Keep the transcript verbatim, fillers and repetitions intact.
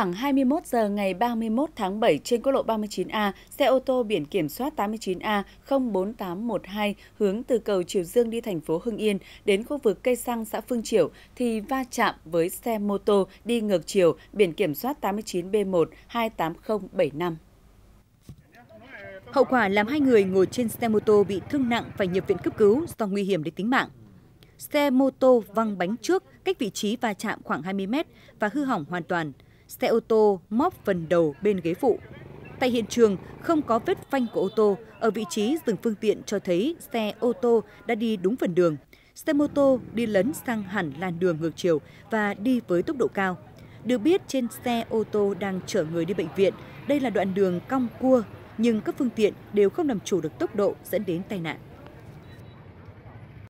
Khoảng hai mươi mốt giờ ngày ba mươi mốt tháng bảy trên quốc lộ ba mươi chín A, xe ô tô biển kiểm soát tám mươi chín A không bốn tám một hai hướng từ cầu Triều Dương đi thành phố Hưng Yên đến khu vực cây xăng xã Phương Chiểu thì va chạm với xe mô tô đi ngược chiều biển kiểm soát tám mươi chín B một hai tám không bảy năm. Hậu quả làm hai người ngồi trên xe mô tô bị thương nặng phải nhập viện cấp cứu do nguy hiểm đến tính mạng. Xe mô tô văng bánh trước cách vị trí va chạm khoảng hai mươi mét và hư hỏng hoàn toàn. Xe ô tô móp phần đầu bên ghế phụ. Tại hiện trường không có vết phanh của ô tô, ở vị trí dừng phương tiện cho thấy xe ô tô đã đi đúng phần đường. Xe mô tô đi lấn sang hẳn làn đường ngược chiều và đi với tốc độ cao. Được biết trên xe ô tô đang chở người đi bệnh viện, đây là đoạn đường cong cua nhưng các phương tiện đều không làm chủ được tốc độ dẫn đến tai nạn.